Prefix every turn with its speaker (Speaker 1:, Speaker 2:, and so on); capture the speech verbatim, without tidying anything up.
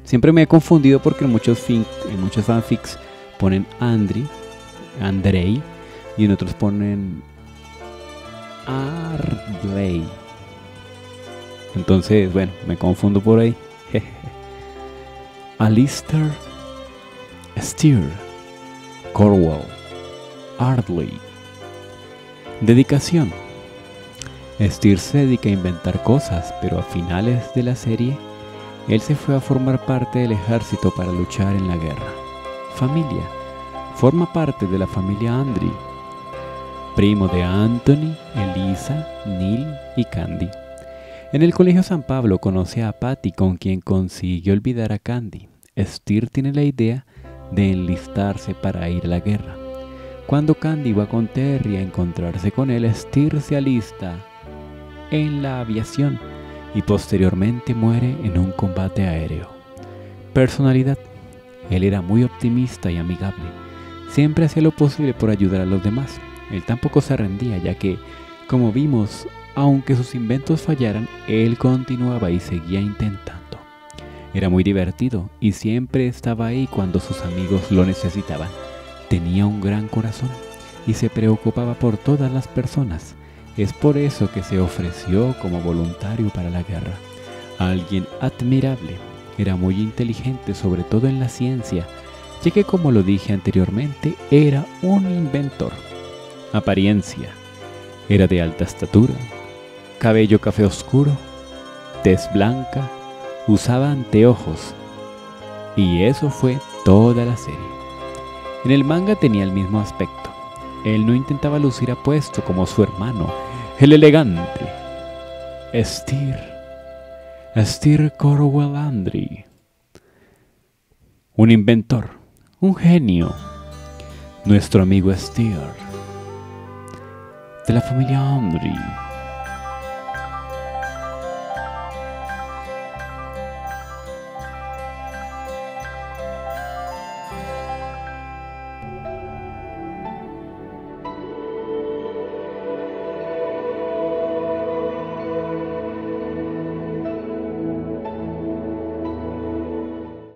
Speaker 1: Siempre me he confundido porque en muchos, fin, en muchos fanfics ponen Andri, Andrei, y en otros ponen Ardley. Entonces, bueno, me confundo por ahí. Alistair Steer Corwell Ardley. Dedicación. Steer se dedica a inventar cosas, pero a finales de la serie, él se fue a formar parte del ejército para luchar en la guerra. Familia. Forma parte de la familia Andri, primo de Anthony, Elisa, Neil y Candy. En el colegio San Pablo conoce a Patty, con quien consiguió olvidar a Candy. Steer tiene la idea de enlistarse para ir a la guerra. Cuando Candy va con Terry a encontrarse con él, Steer se alista en la aviación y posteriormente muere en un combate aéreo. Personalidad. Él era muy optimista y amigable. Siempre hacía lo posible por ayudar a los demás. Él tampoco se rendía, ya que, como vimos, aunque sus inventos fallaran, él continuaba y seguía intentando. Era muy divertido y siempre estaba ahí cuando sus amigos lo necesitaban. Tenía un gran corazón y se preocupaba por todas las personas. Es por eso que se ofreció como voluntario para la guerra. Alguien admirable. Era muy inteligente, sobre todo en la ciencia, ya que, como lo dije anteriormente, era un inventor. Apariencia. Era de alta estatura, cabello café oscuro, tez blanca, usaba anteojos. Y eso fue toda la serie. En el manga tenía el mismo aspecto. Él no intentaba lucir apuesto como su hermano, el elegante Steer. Steer Corwell Andri. Un inventor, un genio. Nuestro amigo Steer, de la familia Andri.